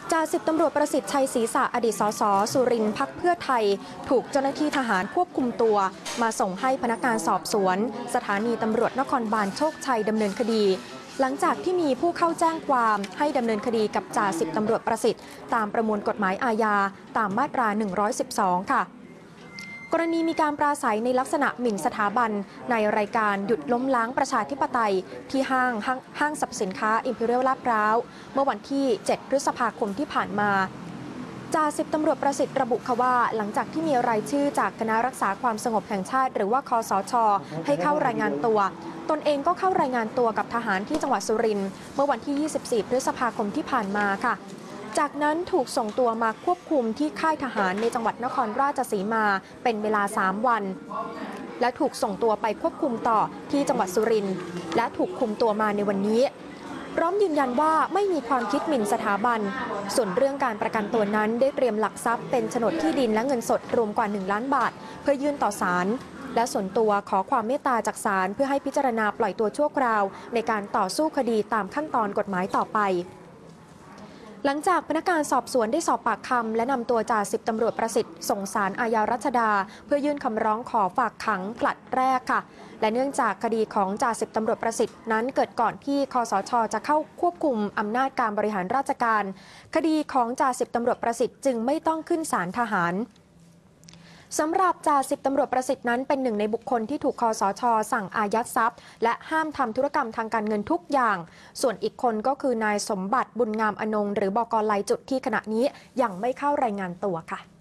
จ่าสิบตำรวจประสิทธิ์ชัยศรีษะอดีตสสสุรินทร์พรรคเพื่อไทยถูกเจ้าหน้าที่ทหารควบคุมตัวมาส่งให้พนักงานสอบสวนสถานีตำรวจนครบาลโชคชัยดำเนินคดีหลังจากที่มีผู้เข้าแจ้งความให้ดำเนินคดีกับจ่าสิบตำรวจประสิทธิ์ตามประมวลกฎหมายอาญาตามมาตรา 112 ค่ะกรณีมีการปราศัยในลักษณะหมิ่นสถาบันในรายการหยุดล้มล้างประชาธิปไตยที่ห้างสรรพสินค้าอิมพีเรียลลาดพร้าวเมื่อวันที่ 7 พฤษภาคมที่ผ่านมาจ่าสิบตำรวจประสิทธิ์ระบุว่าหลังจากที่มีรายชื่อจากคณะรักษาความสงบแห่งชาติหรือว่าคสช.ให้เข้ารายงานตัวตนเองก็เข้ารายงานตัวกับทหารที่จังหวัดสุรินทร์เมื่อวันที่ 24 พฤษภาคมที่ผ่านมาค่ะจากนั้นถูกส่งตัวมาควบคุมที่ค่ายทหารในจังหวัดนครราชสีมาเป็นเวลา 3 วันและถูกส่งตัวไปควบคุมต่อที่จังหวัดสุรินทร์และถูกคุมตัวมาในวันนี้พร้อมยืนยันว่าไม่มีความคิดหมิ่นสถาบันส่วนเรื่องการประกันตัวนั้นได้เตรียมหลักทรัพย์เป็นโฉนดที่ดินและเงินสดรวมกว่า 1 ล้านบาทเพื่อยื่นต่อศาลและส่วนตัวขอความเมตตาจากศาลเพื่อให้พิจารณาปล่อยตัวชั่วคราวในการต่อสู้คดีตามขั้นตอนกฎหมายต่อไปหลังจากพนักงานสอบสวนได้สอบปากคำและนำตัวจ่าสิบตำรวจประสิทธิ์ส่งศาลอาญารัชดาเพื่อยื่นคำร้องขอฝากขังผลัดแรกค่ะและเนื่องจากคดีของจ่าสิบตำรวจประสิทธิ์นั้นเกิดก่อนที่คสช.จะเข้าควบคุมอำนาจการบริหารราชการคดีของจ่าสิบตำรวจประสิทธิ์จึงไม่ต้องขึ้นศาลทหารสำหรับจ่าสิบตำรวจประสิทธิ์นั้นเป็นหนึ่งในบุคคลที่ถูกคสช.สั่งอายัดทรัพย์และห้ามทำธุรกรรมทางการเงินทุกอย่างส่วนอีกคนก็คือนายสมบัติบุญงามอนงหรือบก.ไลจุดที่ขณะนี้ยังไม่เข้ารายงานตัวค่ะ